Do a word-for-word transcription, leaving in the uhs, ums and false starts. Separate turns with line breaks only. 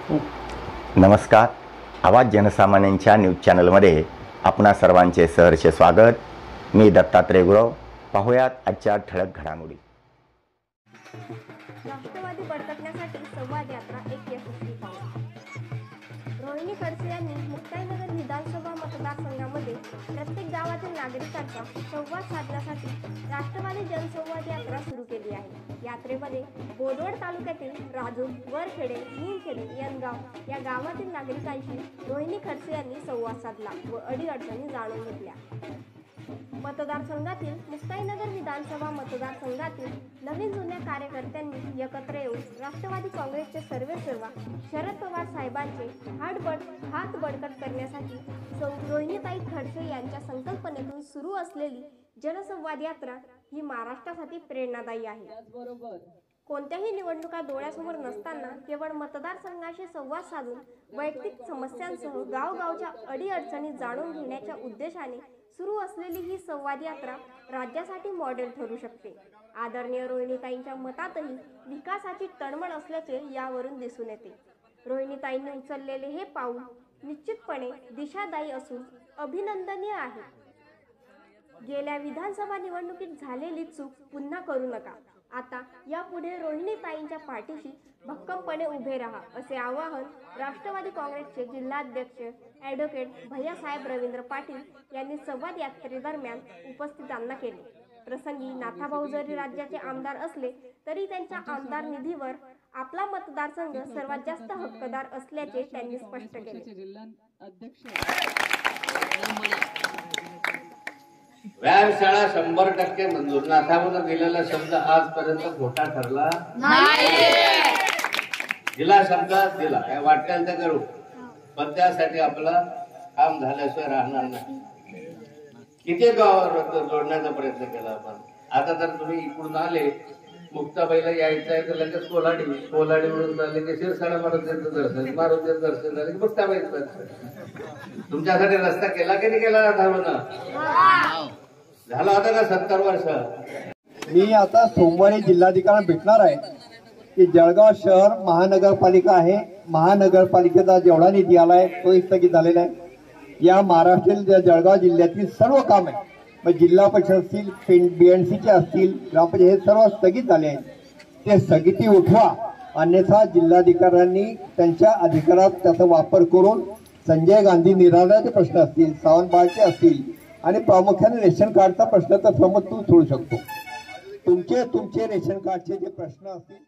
नमस्कार. आवाज जनसामान्यांच्या न्यूज चॅनलमध्ये आपणा सर्वांचे सहर्ष स्वागत. मी दत्तात्रय गुरव. पाहूयात आजच्या ठळक घडामोडी.
राष्ट्रवादी बळकटण्यासाठी संवाद यात्रा एक यशस्वी पाऊल. रोहिणी खडसे यांनी मुक्ताईनगर विधानसभा मतदारसंघामध्ये प्रत्येक गावातील नागरिकांचा संवाद साधण्यासाठी राष्ट्रवादी जनसंवाद यात्रा सुरू केली आहे. यात्रेमध्ये बोदवड तालुक्यातील राजूर, वरखेडे, निमखेडे, यनगाव या गावातील नागरिकांशी रोहिणी खडसे यांनी संवाद साधला व अडीअडचणी जाणून घेतल्या. मतदारसंघातील मुक्ताईनगर विधानसभा मतदारसंघातील नवीन जुन्या कार्यकर्त्यांनी एकत्र येऊन राष्ट्रवादी काँग्रेसचे सर्वेसर्वा शरद पवार साहेबांचे हात बळ हात बळकट करण्यासाठी सौ रोहिणीताई खडसे यांच्या संकल्पनेतून सुरू असलेली जनसंवाद यात्रा ही महाराष्ट्रासाठी प्रेरणादायी आहे. कोणत्याही निवडणुका डोळ्यासमोर नसताना केवळ मतदारसंघाशी संवाद साधून वैयक्तिक समस्यांसह गावगावच्या अडीअडचणी जाणून घेण्याच्या उद्देशाने सुरू असलेली ही संवाद यात्रा राज्यासाठी मॉडेल ठरू शकते. आदरणीय रोहिणीताईंच्या मतातही विकासाची तळमळ असल्याचे यावरून दिसून येते. रोहिणीताईंनी उचललेले हे पाऊल निश्चितपणे दिशादायी असून अभिनंदनीय आहे. गेल्या विधानसभा निवडणुकीत झालेली चूक पुन्हा करू नका. आता यापुढे रोहिणीताईंच्या पाठीशी भक्कमपणे उभे राहा असे आवाहन राष्ट्रवादी काँग्रेसचे जिल्हाध्यक्ष ॲडव्होकेट भैयासाहेब रवींद्र पाटील यांनी संवाद यात्रेदरम्यान उपस्थितांना केले. प्रसंगी नाथाभाऊ जरी राज्याचे आमदार असले तरी त्यांच्या आमदार निधीवर आपला मतदारसंघ सर्वात जास्त हक्कदार असल्याचे त्यांनी स्पष्ट केले.
व्यायामशाळा शंभर टक्के मंजूर. नाथाभाऊंना दिलेला शब्द आजपर्यंत खोटा ठरला नाही. दिला शब्द दिला, काय वाटेल ते करू, पण त्यासाठी आपलं काम झाल्याशिवाय राहणार नाही. किती गावावर जोडण्याचा प्रयत्न केला आपण. आता जर तुम्ही इकडून आले मुक्ताबाईला यायचं आहे तर लगेच कोलाडी कोलाडी म्हणून झाले की शिरसाडा मारुतीचं दर्शन मारुतीचं दर्शन झालं की मुक्ताबाईचं दर्शन. तुमच्यासाठी रस्ता केला की नाही केला नाथाभाऊंना? झाला होता का सत्तर वर्ष.
मी आता सोमवारी जिल्हाधिकाऱ्यांना भेटणार आहे की जळगाव शहर महानगरपालिका आहे. महानगरपालिकेचा जेवढा निधी आलाय तो स्थगित झालेला आहे. या महाराष्ट्रातील जळगाव जिल्ह्यातील सर्व कामे मग जिल्हा परिषद असतील, बीएनसीचे असतील, ग्रामपंचायत हे सर्व स्थगित झाले आहेत. ते स्थगिती उठवा, अन्यथा जिल्हाधिकाऱ्यांनी त्यांच्या अधिकारात त्याचा वापर करून संजय गांधी निराधाराचे प्रश्न असतील, सावंतबाळचे असतील आणि प्रामुख्याने रेशन कार्डचा प्रश्न तर समज तू सोडू शकतो. तुमचे तुमचे रेशन कार्डचे जे प्रश्न असतील